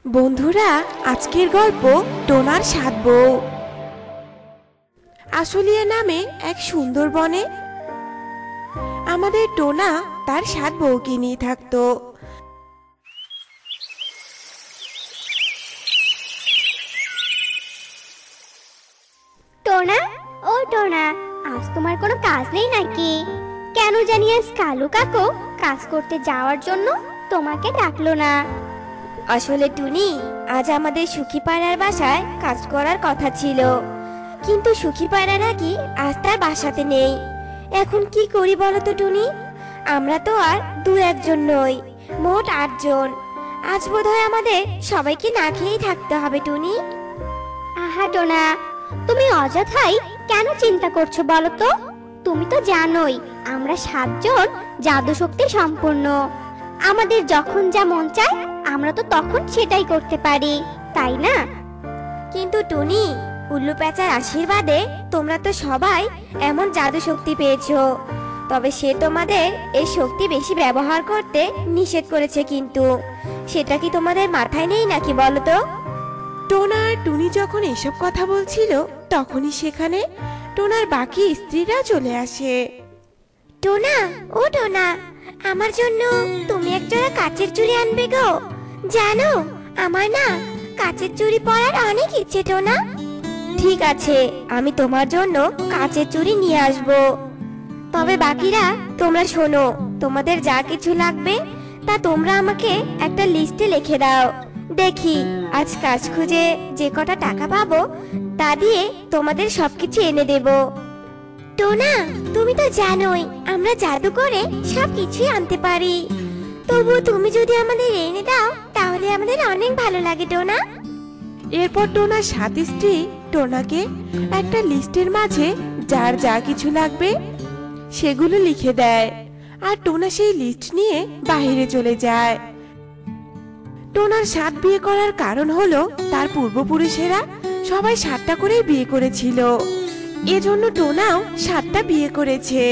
বন্ধুরা, আজকের গল্প টোনার সাত বউ। আশুলিয়া নামে এক সুন্দর বনে আমাদের টোনা তার সাত বউকে নিয়ে থাকতো। টোনা, ও টোনা, আজ তোমার কোনো কাজ নেই নাকি? কেন জানি আজ কালু কাকু কাজ করতে যাওয়ার জন্য তোমাকে ডাকলো না। আসলে টুনি, আজ আমাদের সুখী পায়রার বাসায় কাজ করার কথা ছিল, কিন্তু সুখী পায়রা নাকি আজ তার বাসাতে নেই। এখন কি করি বলো তো টুনি? আমরা তো আর দু একজন নই, মোট ৮ জন। আজ বোধহয় আমাদের সবাইকে না খেয়েই থাকতে হবে টুনি। আহা টোনা, তুমি অযথাই কেন চিন্তা করছো বলো তো? তুমি তো জানোই আমরা ৭ জন জাদু শক্তি সম্পন্ন। আমাদের যখন যা মন চায় আমরা তো তখন সেটাই করতে পারি, তাই না? কিন্তু টুনি, উল্লু প্যাঁচার আশীর্বাদে তোমরা তো সবাই এমন জাদু শক্তি পেয়েছো, তবে সে তোমাদের এই শক্তি বেশি ব্যবহার করতে নিষেধ করেছে, কিন্তু সেটা কি তোমাদের মাথায় নেই নাকি বলো তো? টোনা আর টুনি যখন এসব কথা বলছিল তখনই সেখানে টোনার বাকি স্ত্রীরা চলে আসে। টোনা, ও টোনা, আমার জন্য তুমি একজোড়া কাচের চুড়ি আনবে গো। জানো, আমার না কাচের চুড়ি পরার অনেক ইচ্ছে টোনা। ঠিক আছে, আমি তোমার জন্য কাচের চুড়ি নিয়ে আসব। তবে বাকিরা তোমরা শোনো, তোমাদের যা কিছু লাগবে তা তোমরা আমাকে একটা লিস্টে লিখে দাও। দেখি আজ কাজ খুঁজে যে কটা টাকা পাবো তা দিয়ে তোমাদের সবকিছু এনে দেব। টোনা, তুমি তো জানোই আমরা জাদু করে সবকিছুই আনতে পারি, তবু তুমি যদি আমাদের এনে দাও তাহলে আমাদের অনেক ভালো লাগে টোনা। এরপর টোনার ৭ স্ত্রী টোনাকে একটা লিস্টের মাঝে যার যা কিছু লাগবে সেগুলো লিখে দেয়, আর টোনা সেই লিস্ট নিয়ে বাইরে চলে যায়। টোনার ৭ বিয়ে করার কারণ হলো তার পূর্বপুরুষেরা সবাই ৭টা করে বিয়ে করেছিল, এজন্য টোনাও ৭টা বিয়ে করেছে।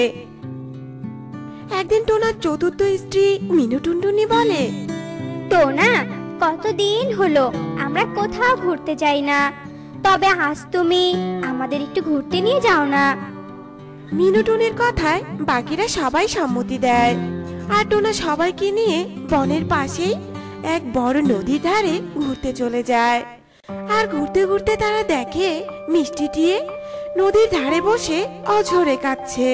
একদিন টোনার ৪র্থ স্ত্রী মিনু টুনটুনি বলে, টোনা, কতদিন হলো আমরা কোথাও ঘুরতে যাই না, তবে আজ তুমি আমাদের একটু ঘুরতে নিয়ে যাও না। মিনু টুনির কথায় বাকিরা সবাই সম্মতি দেয়, আর টোনা সবাইকে নিয়ে বনের পাশেই এক বড় নদীর ধারে ঘুরতে চলে যায়। আর ঘুরতে ঘুরতে তারা দেখে মিষ্টি টিয়ে নদীর ধারে বসে অঝরে কাঁদছে।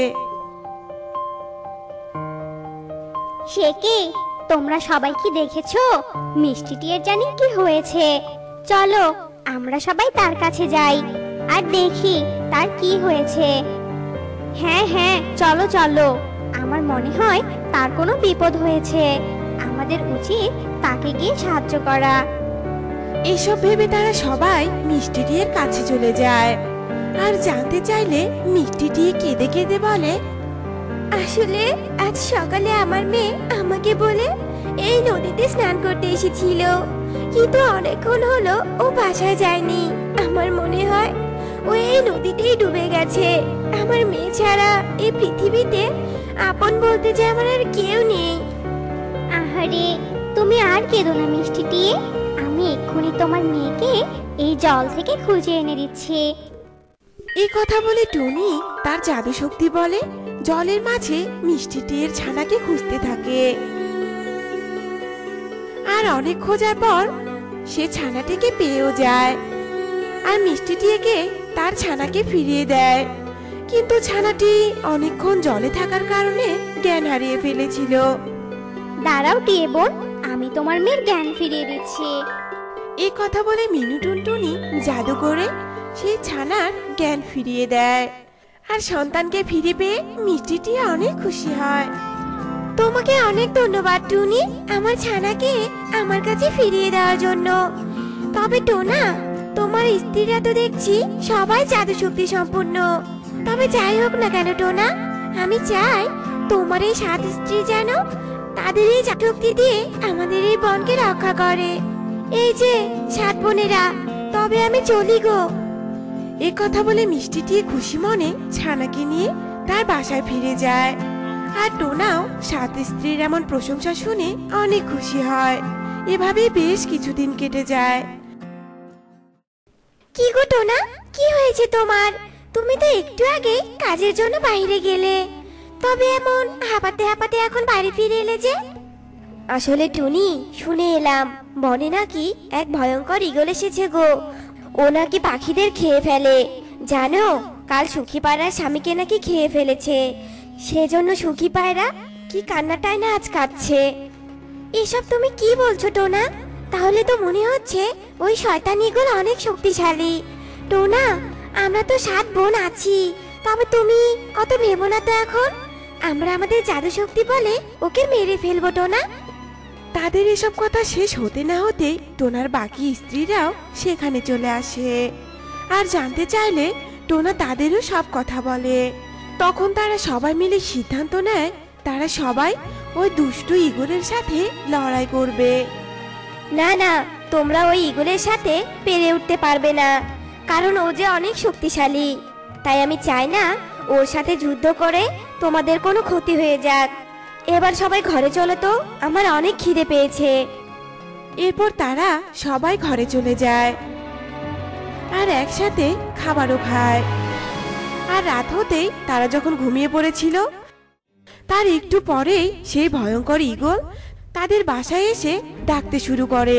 সে কি, তোমরা সবাই কি দেখেছো মিষ্টিটির জানি কি হয়েছে? চলো আমরা সবাই তার কাছে যাই আর দেখি তার কি হয়েছে। হ্যাঁ হ্যাঁ, চলো চলো, আমার মনে হয় তার কোনো বিপদ হয়েছে, আমাদের উচিত তাকে গিয়ে সাহায্য করা। এসব ভেবে তারা সবাই মিষ্টি টিয়ের কাছে চলে যায়, আর জানতে চাইলে মিষ্টি টিয়ে কেঁদে কেঁদে বলে, আসলে আজ সকালে আমার মেয়ে আমাকে বলে এই নদীতে স্নান করতে এসেছিল, কিন্তু অনেকক্ষণ হলো ও বাসায় যায়নি। আমার মনে হয় ও এই নদীতেই ডুবে গেছে। আমার মেয়ে ছাড়া এই পৃথিবীতে আপন বলতে যে আমার আর কেউ নেই। আহারে, তুমি আর কেঁদো না মিষ্টিটি, আমি এক্ষুনি তোমার মেয়েকে এই জল থেকে খুঁজে এনে দিচ্ছি। এই কথা বলে টুনি তার জাদু শক্তি বলে জলের মাঝে মিষ্টি টিয়ের ছানাকে খুঁজতে থাকে, আর অনেক খোঁজার পর সে ছানাটিকে পেয়েও যায়, আর মিষ্টি টিয়েকে তার ছানাকে ফিরিয়ে দেয়। কিন্তু ছানাটি অনেকক্ষণ জলে থাকার কারণে জ্ঞান হারিয়ে ফেলেছিল। দাঁড়াও টিয়ে বোন, আমি তোমার মেয়ের জ্ঞান ফিরিয়ে দিচ্ছি। এই কথা বলে মিনু টুনটুনি জাদু করে সেই ছানার জ্ঞান ফিরিয়ে দেয়, আর সন্তানকে ফিরে পেয়ে মিষ্টিটি অনেক খুশি হয়। তোমাকে অনেক ধন্যবাদ টুনি, আমার ছানাকে আমার কাছে ফিরিয়ে দেওয়ার জন্য। তবে টোনা, তোমার স্ত্রীরা তো দেখছি সবাই জাদু শক্তি সম্পূর্ণ। তবে যাই হোক না কেন টোনা, আমি চাই তোমার এই ৭ স্ত্রী যেন তাদের এই জাদু শক্তি দিয়ে আমাদের এই বনকে রক্ষা করে। এই যে ৭ বোনেরা, তবে আমি চলি গো। এ কথা বলে মিষ্টিটি খুশি মনে ছানাকে নিয়ে তার বাসায় ফিরে যায়, আর টোনাও ৭ স্ত্রীর এমন প্রশংসা শুনে অনেক খুশি হয়। এভাবে বেশ কিছুদিন কেটে যায়। কি গো টোনা, কি হয়েছে তোমার? তুমি তো একটু আগে কাজের জন্য বাইরে গেলে, তবে এমন হাঁপাতে হাঁপাতে এখন বাড়ি ফিরে এলে যে? আসলে টুনি, শুনে এলাম বনে নাকি এক ভয়ঙ্কর ঈগল এসেছে গো। ও নাকি পাখিদের খেয়ে ফেলে। জানো, কাল সুখী পায়রার স্বামীকে নাকি খেয়ে ফেলেছে। সেজন্য সুখী পায়রা কি কান্নাটায় না আজ কাঁদছে। এসব তুমি কি বলছো টোনা? তাহলে তো মনে হচ্ছে ওই শয়তান ঈগল অনেক শক্তিশালী। টোনা, আমরা তো 7 বোন আছি, তবে তুমি অত ভেবো না তো এখন। আমরা আমাদের জাদু শক্তি বলে ওকে মেরে ফেলবো টোনা। তাদের এসব কথা শেষ হতে না হতে টোনার বাকি স্ত্রীরাও সেখানে চলে আসে আর জানতে চাইলে টোনা তাদেরও সব কথা বলে। তখন তারা সবাই মিলে সিদ্ধান্ত নেয় তারা সবাই ওই দুষ্টু ঈগলের সাথে লড়াই করবে। না না, তোমরা ওই ঈগলের সাথে পেরে উঠতে পারবে না, কারণ ও যে অনেক শক্তিশালী। তাই আমি চাই না ওর সাথে যুদ্ধ করে তোমাদের কোনো ক্ষতি হয়ে যাক। এবার সবাই ঘরে চলো তো, আমার অনেক খিদে পেয়েছে। এরপর তারা সবাই ঘরে চলে যায় আর একসাথে খাবারও খায়। আর রাত হতেই তারা যখন ঘুমিয়ে পড়েছিল তার একটু পরেই সেই ভয়ঙ্কর ঈগল তাদের বাসায় এসে ডাকতে শুরু করে।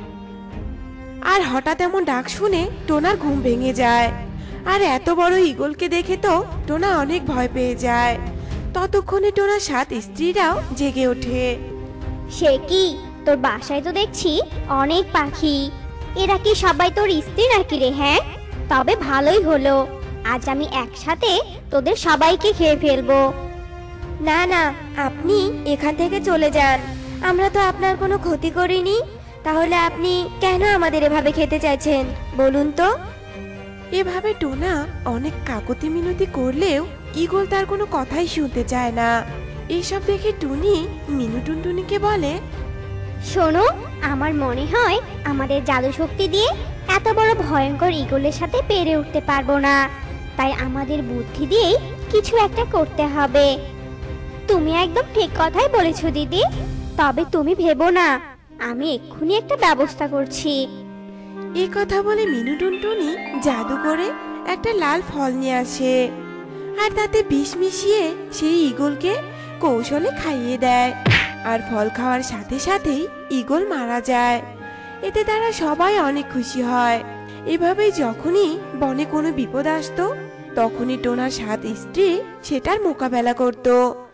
আর হঠাৎ এমন ডাক শুনে টোনার ঘুম ভেঙে যায়। আর এত বড় ঈগলকে দেখে তো টোনা অনেক ভয় পেয়ে যায়। ততক্ষণে টোনার 7 স্ত্রীরাও জেগে ওঠে। সে কি, তোর বাসায় তো দেখছি অনেক পাখি। এরা কি সবাই তোর স্ত্রী নাকি রে? হ্যাঁ, তবে ভালোই হলো, আজ আমি একসাথে তোদের সবাইকে খেয়ে ফেলবো। না না, আপনি এখান থেকে চলে যান। আমরা তো আপনার কোনো ক্ষতি করিনি, তাহলে আপনি কেন আমাদের এভাবে খেতে চাইছেন বলুন তো? এভাবে টোনা অনেক কাকুতি মিনতি করলেও ঈগল তার কোনো কথাই শুনতে চায় না। এসব দেখে টুনি মিনু টুনটুনিকে বলে, শোনো, আমার মনে হয় আমাদের জাদু শক্তি দিয়ে এত বড় ভয়ঙ্কর ঈগলের সাথে পেরে উঠতে পারবো না। তাই আমাদের বুদ্ধি দিয়েই কিছু একটা করতে হবে। তুমি একদম ঠিক কথাই বলেছো দিদি, তবে তুমি ভেবো না, আমি এক্ষুনি একটা ব্যবস্থা করছি। এই কথা বলে মিনু টুনটুনি জাদু করে একটা লাল ফল নিয়ে আসে আর তাতে বিষ মিশিয়ে সেই ঈগলকে কৌশলে খাইয়ে দেয়। আর ফল খাওয়ার সাথে সাথেই ঈগল মারা যায়। এতে তারা সবাই অনেক খুশি হয়। এভাবেই যখনই বনে কোনো বিপদ আসতো তখনই টোনার 7 স্ত্রী সেটার মোকাবেলা করতো।